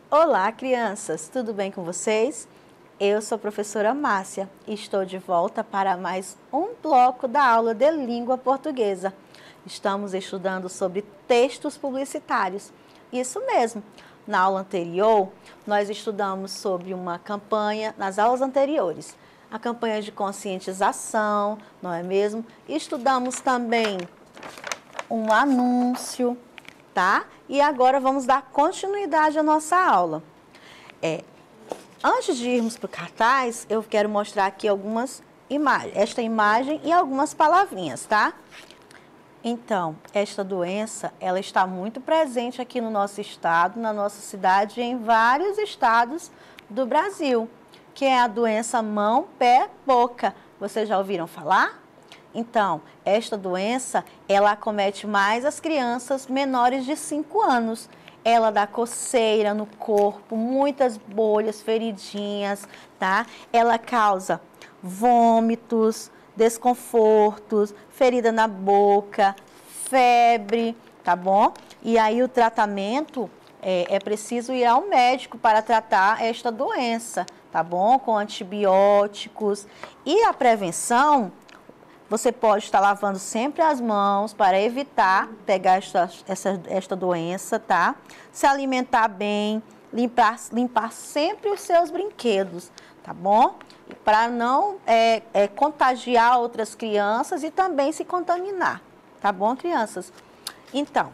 Olá, crianças! Tudo bem com vocês? Eu sou a professora Márcia e estou de volta para mais um bloco da aula de língua portuguesa. Estamos estudando sobre textos publicitários. Isso mesmo! Na aula anterior, nós estudamos sobre uma campanha, nas aulas anteriores, a campanha de conscientização, não é mesmo? Estudamos também um anúncio, tá? E agora vamos dar continuidade à nossa aula. Antes de irmos para o cartaz, eu quero mostrar aqui algumas imagens, esta imagem e algumas palavrinhas, tá? Então, esta doença, ela está muito presente aqui no nosso estado, na nossa cidade e em vários estados do Brasil, que é a doença mão-pé-boca. Vocês já ouviram falar? Então, esta doença, ela acomete mais as crianças menores de 5 anos. Ela dá coceira no corpo, muitas bolhas, feridinhas, tá? Ela causa vômitos, desconfortos, ferida na boca, febre, tá bom? E aí o tratamento é preciso ir ao médico para tratar esta doença, tá bom? Com antibióticos. E a prevenção, você pode estar lavando sempre as mãos para evitar pegar esta doença, tá? Se alimentar bem, limpar sempre os seus brinquedos, tá bom? Para não contagiar outras crianças e também se contaminar, tá bom, crianças? Então,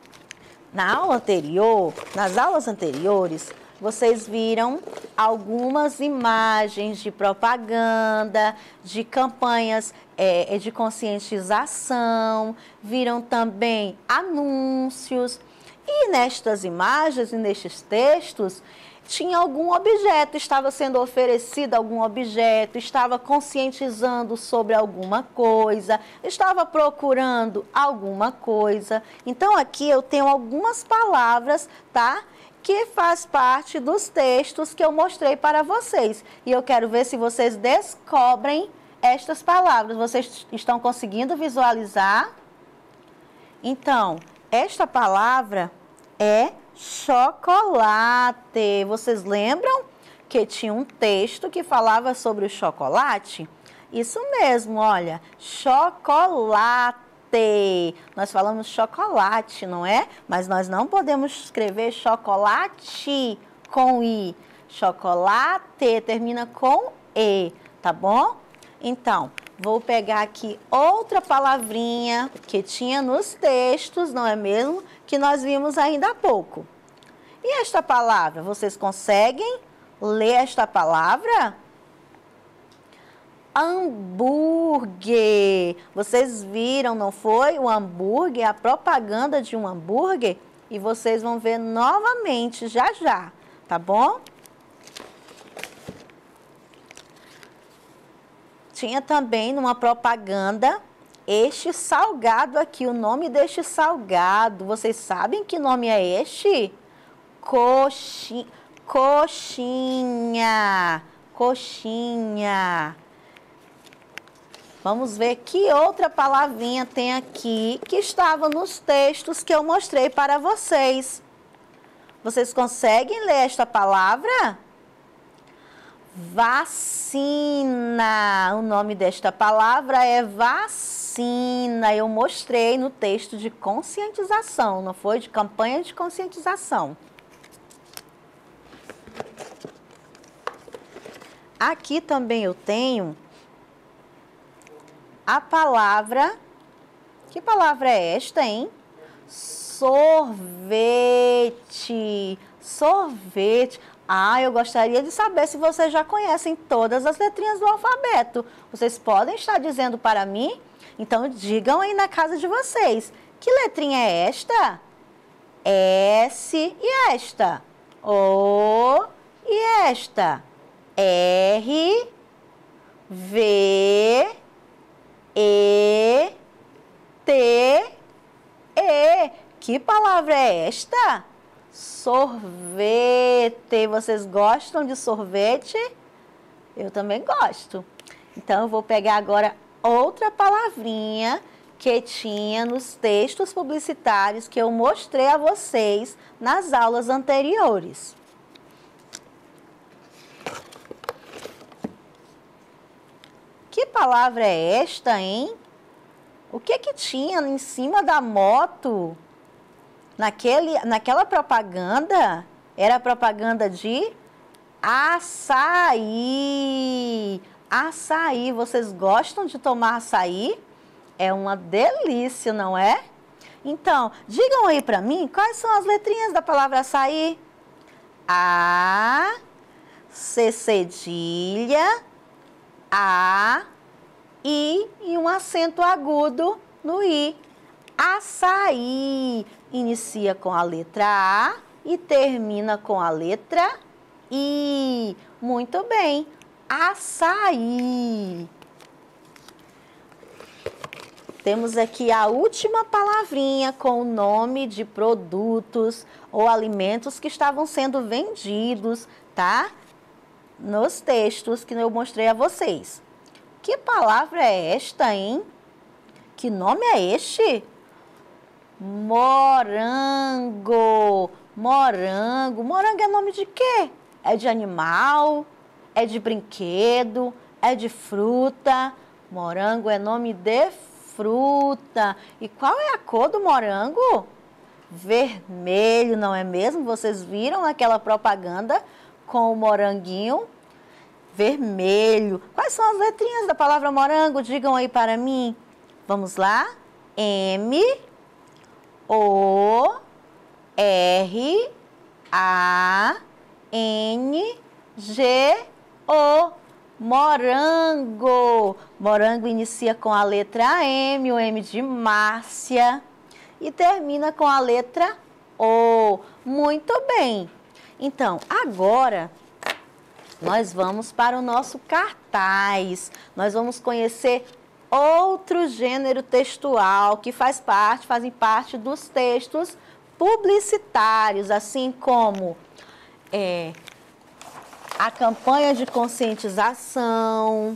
nas aulas anteriores, vocês viram algumas imagens de propaganda, de campanhas de conscientização, viram também anúncios. E nestas imagens e nestes textos, tinha algum objeto, estava sendo oferecido algum objeto, estava conscientizando sobre alguma coisa, estava procurando alguma coisa. Então, aqui eu tenho algumas palavras, tá? Que faz parte dos textos que eu mostrei para vocês. E eu quero ver se vocês descobrem estas palavras. Vocês estão conseguindo visualizar? Então, esta palavra é chocolate. Vocês lembram que tinha um texto que falava sobre o chocolate? Isso mesmo, olha, chocolate. Nós falamos chocolate, não é? Mas nós não podemos escrever chocolate com I. Chocolate termina com E, tá bom? Então, vou pegar aqui outra palavrinha que tinha nos textos, não é mesmo? Que nós vimos ainda há pouco. E esta palavra, vocês conseguem ler esta palavra? Hambúrguer. Vocês viram, não foi? O hambúrguer, a propaganda de um hambúrguer. E vocês vão ver novamente já já, tá bom? Tinha também numa propaganda este salgado aqui, o nome deste salgado. Vocês sabem que nome é este? Coxinha. Coxinha. Vamos ver que outra palavrinha tem aqui que estava nos textos que eu mostrei para vocês. Vocês conseguem ler esta palavra? Vacina. O nome desta palavra é vacina. Eu mostrei no texto de conscientização, não foi? De campanha de conscientização. Aqui também eu tenho a palavra, que palavra é esta, hein? Sorvete. Sorvete. Ah, eu gostaria de saber se vocês já conhecem todas as letrinhas do alfabeto. Vocês podem estar dizendo para mim? Então, digam aí na casa de vocês. Que letrinha é esta? S e esta. O e esta. R, V, E, T, E. Que palavra é esta? Sorvete. Vocês gostam de sorvete? Eu também gosto. Então, eu vou pegar agora outra palavrinha que tinha nos textos publicitários que eu mostrei a vocês nas aulas anteriores. palavra é esta, hein? O que que tinha em cima da moto? Naquela propaganda? Era propaganda de açaí. Açaí. Vocês gostam de tomar açaí? É uma delícia, não é? Então, digam aí para mim quais são as letrinhas da palavra açaí. A, C cedilha, A, I e um acento agudo no I. Açaí. Inicia com a letra A e termina com a letra I. Muito bem. Açaí. Temos aqui a última palavrinha com o nome de produtos ou alimentos que estavam sendo vendidos, tá? Nos textos que eu mostrei a vocês. Que palavra é esta, hein? Que nome é este? Morango. Morango. Morango é nome de quê? É de animal? É de brinquedo? É de fruta? Morango é nome de fruta. E qual é a cor do morango? Vermelho, não é mesmo? Vocês viram aquela propaganda com o moranguinho vermelho. Quais são as letrinhas da palavra morango? Digam aí para mim. Vamos lá? M, O, R, A, N, G, O. Morango. Morango inicia com a letra M, o M de Márcia, e termina com a letra O. Muito bem. Então, agora nós vamos para o nosso cartaz. Nós vamos conhecer outro gênero textual que fazem parte dos textos publicitários, assim como a campanha de conscientização,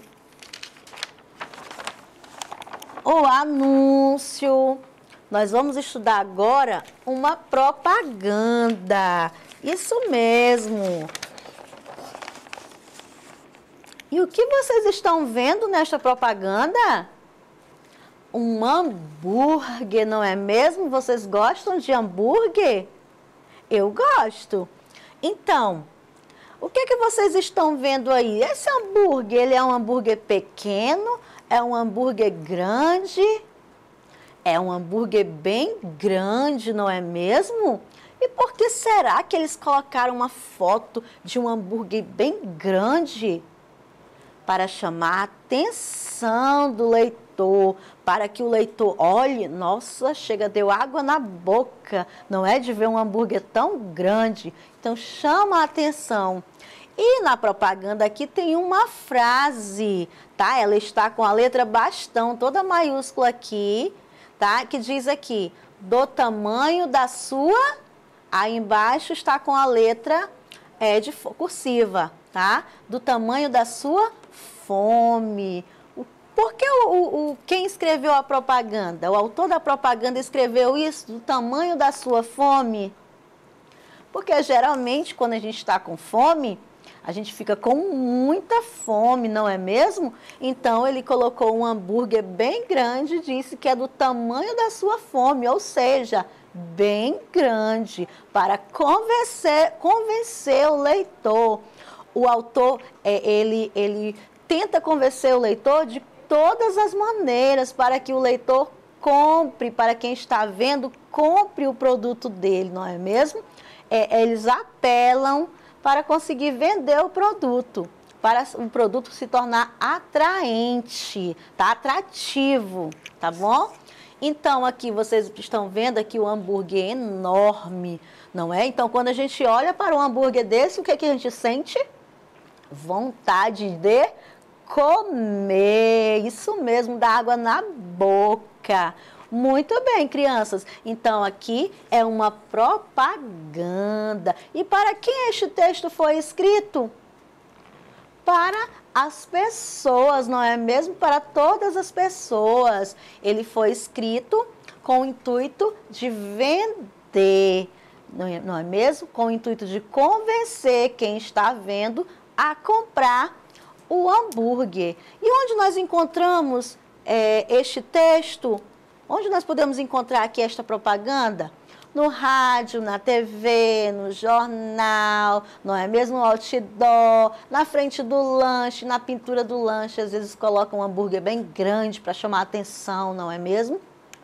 o anúncio. Nós vamos estudar agora uma propaganda. Isso mesmo. E o que vocês estão vendo nesta propaganda? Um hambúrguer, não é mesmo? Vocês gostam de hambúrguer? Eu gosto. Então, o que que vocês estão vendo aí? Esse hambúrguer, ele é um hambúrguer pequeno? É um hambúrguer grande? É um hambúrguer bem grande, não é mesmo? E por que será que eles colocaram uma foto de um hambúrguer bem grande? Para chamar a atenção do leitor, para que o leitor olhe, nossa, deu água na boca, não é de ver um hambúrguer tão grande. Então chama a atenção. E na propaganda aqui tem uma frase, tá? Ela está com a letra bastão, toda maiúscula aqui, tá? Que diz aqui, do tamanho da sua, aí embaixo está com a letra de cursiva, tá? Do tamanho da sua fome. Por que quem escreveu a propaganda, o autor da propaganda escreveu isso, do tamanho da sua fome? Porque geralmente quando a gente está com fome, a gente fica com muita fome, não é mesmo? Então ele colocou um hambúrguer bem grande e disse que é do tamanho da sua fome, ou seja, bem grande, para convencer o leitor. O autor, ele tenta convencer o leitor de todas as maneiras para que o leitor compre, para quem está vendo, compre o produto dele, não é mesmo? Eles apelam para conseguir vender o produto, para o produto se tornar atraente, tá? Atrativo, tá bom? Então, aqui vocês estão vendo aqui o hambúrguer enorme, não é? Então, quando a gente olha para um hambúrguer desse, o que que a gente sente? Vontade de comer, isso mesmo, dá água na boca. Muito bem, crianças. Então, aqui é uma propaganda. E para quem este texto foi escrito? Para as pessoas, não é mesmo? Para todas as pessoas. Ele foi escrito com o intuito de vender, não é mesmo? Com o intuito de convencer quem está vendo a comprar o hambúrguer. E onde nós encontramos este texto? Onde nós podemos encontrar aqui esta propaganda? No rádio, na TV, no jornal, não é mesmo? No outdoor, na frente do lanche, na pintura do lanche. Às vezes colocam um hambúrguer bem grande para chamar a atenção, não é mesmo?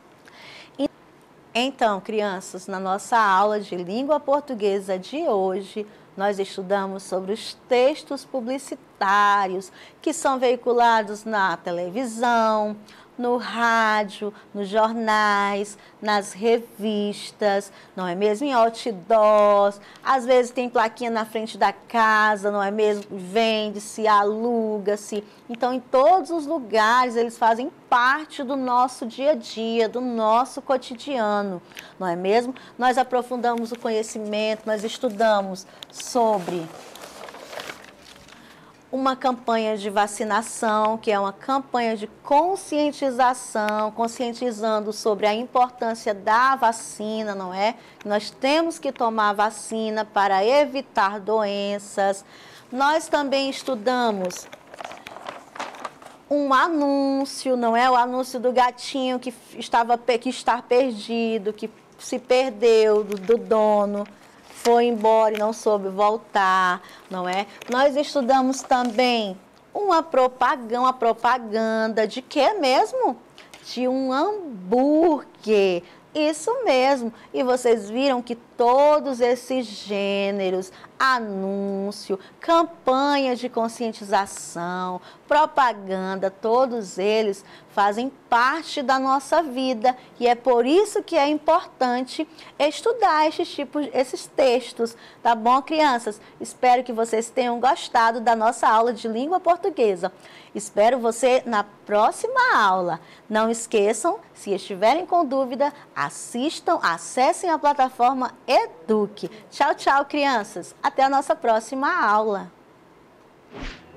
Então, crianças, na nossa aula de língua portuguesa de hoje, nós estudamos sobre os textos publicitários que são veiculados na televisão, no rádio, nos jornais, nas revistas, não é mesmo? Em outdoors, às vezes tem plaquinha na frente da casa, não é mesmo? Vende-se, aluga-se. Então, em todos os lugares, eles fazem parte do nosso dia a dia, do nosso cotidiano, não é mesmo? Nós aprofundamos o conhecimento, nós estudamos sobre uma campanha de vacinação, que é uma campanha de conscientização, conscientizando sobre a importância da vacina, não é? Nós temos que tomar vacina para evitar doenças. Nós também estudamos um anúncio, não é? O anúncio do gatinho que está perdido, que se perdeu do dono, foi embora e não soube voltar, não é? Nós estudamos também uma propaganda de quê mesmo? De um hambúrguer. Isso mesmo. E vocês viram que todos esses gêneros, anúncio, campanhas de conscientização, propaganda, todos eles fazem parte da nossa vida e é por isso que é importante estudar esses textos, tá bom, crianças? Espero que vocês tenham gostado da nossa aula de língua portuguesa. Espero você na próxima aula. Não esqueçam, se estiverem com dúvida, assistam, acessem a plataforma Eduque. Tchau, tchau, crianças. Até a nossa próxima aula.